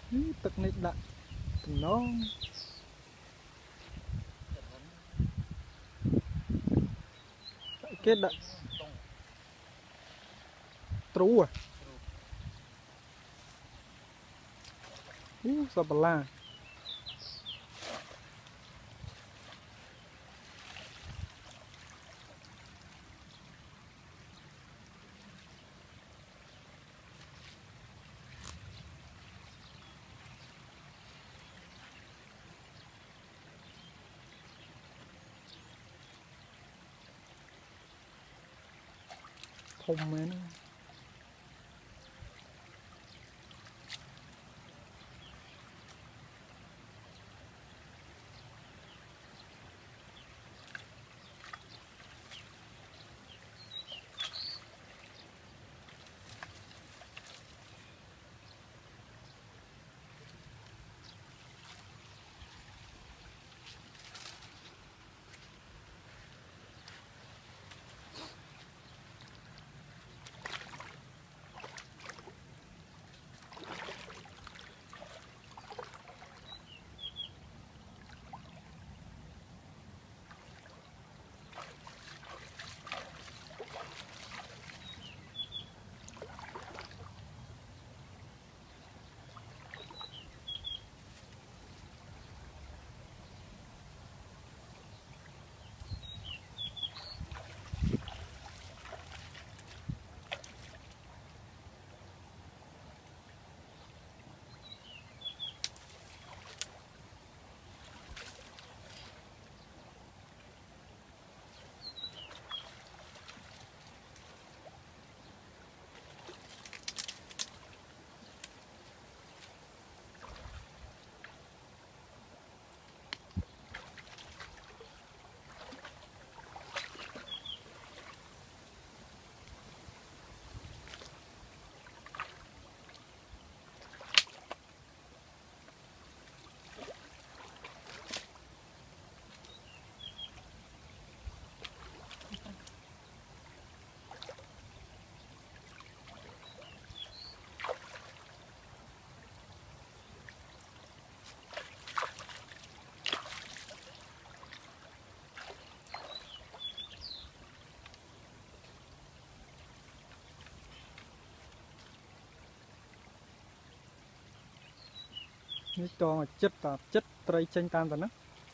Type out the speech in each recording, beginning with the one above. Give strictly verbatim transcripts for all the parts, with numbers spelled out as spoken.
Tức này đặt nó cái đặt trú à ú sao bà la không mấy cho chất chất tray chanh tan rồi nó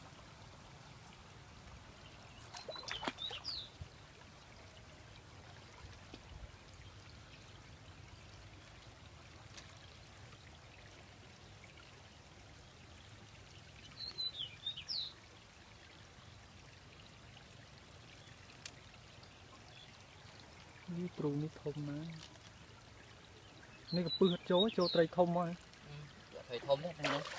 นี่ตรูนี่ทมนะนี่ก็ปืนโจ้โจ้ไตรทมมั้ยไตรทมนี่นะ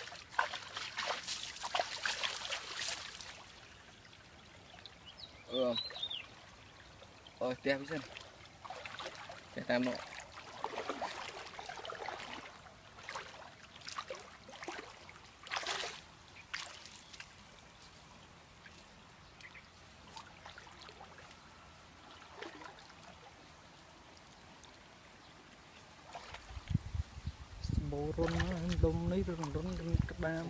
เออโอ้ยเตี้ยพี่เส้นจะตามเนาะbố rôn đông này rồi rôn cái đam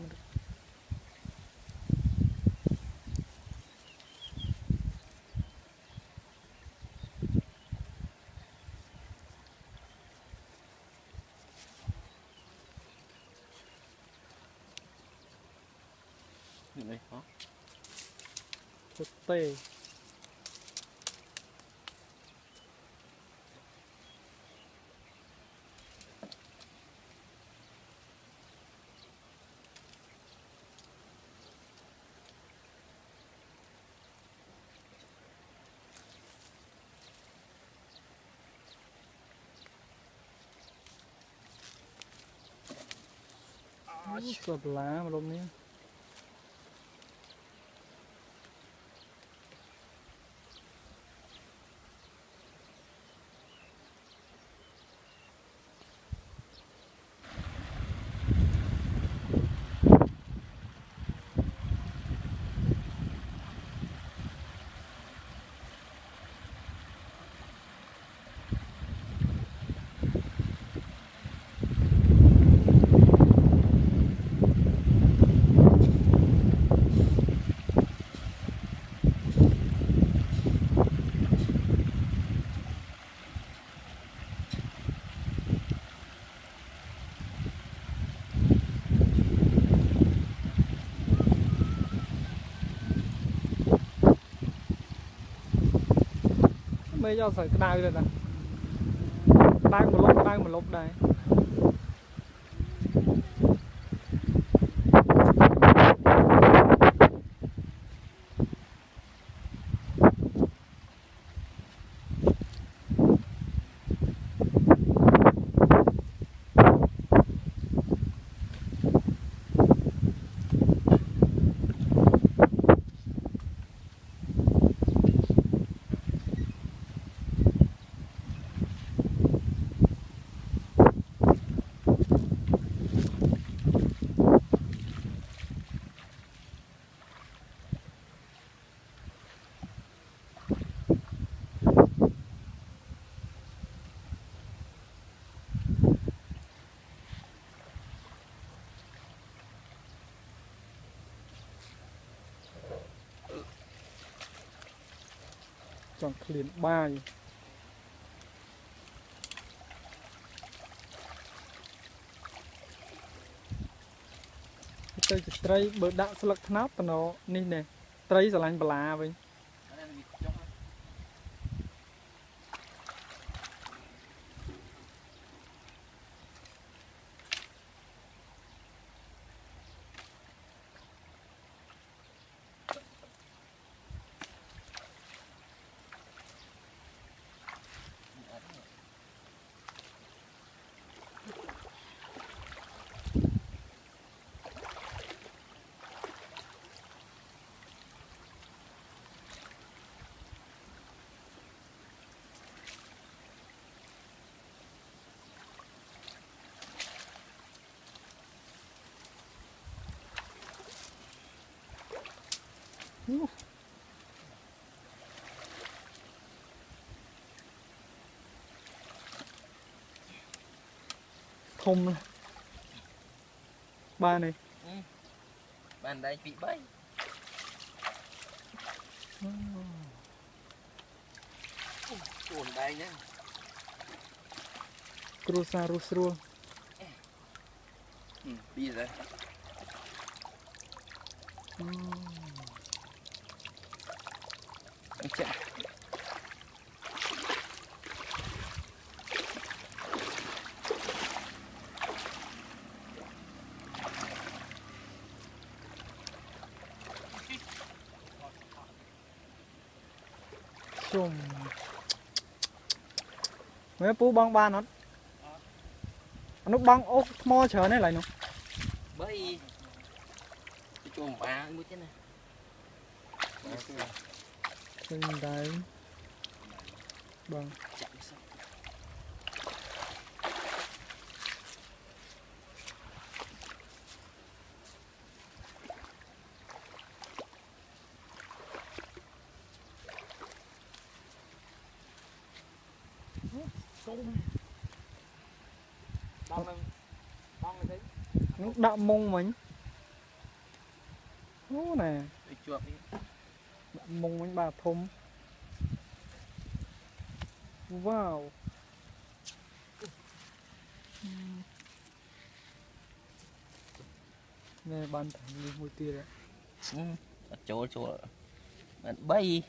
này hả tê sập lá mà lông nhé mấy cho sợi cái đai rồi nè đai một lốp đai một lốp đây chọn liền ba tới trái bờ đạn sạc nắp nó ní nè trái sả lanh bala vậy thùng ba này ừ. Bàn đây bị bay cuốn đây nhá cruza rusrua ừ, đi rồi chạy chùm mấy pú băng ba nó nó băng ốc mo chờ này lại nó bay chùm ba mới thế này trên đấy bằng nó đạm mông mình ô nè đạm mông mình bà thùng wow nè bàn thẳng đi mùi tia đấy ừ. chỗ chỗ bạn bay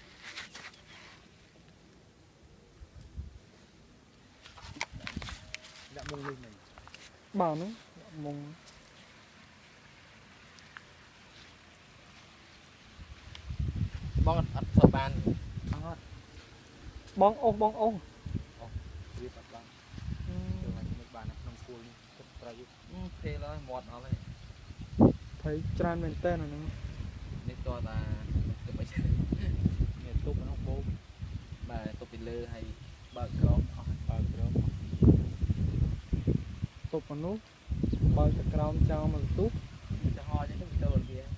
đạm mông lên này bảo nó đạm mông bong ắt sập bàn bong ôm bong ôm thế rồi một nó này thấy tràn bên tên rồi nó nên cho ta tự mấy nghe tụt nó không bà tụt bị lơ hay bà crom bà crom tụt vào nút bao cái crom cho mà tút cho ho cho nó bị tơ kia